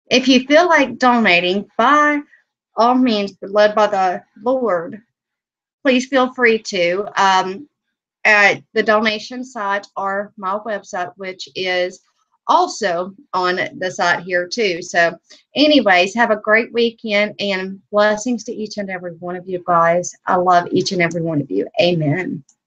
If you feel like donating, by all means, led by the Lord, please feel free to. At the donation site or my website, which is also on the site here too. So, anyways, have a great weekend and blessings to each and every one of you guys. I love each and every one of you. Amen.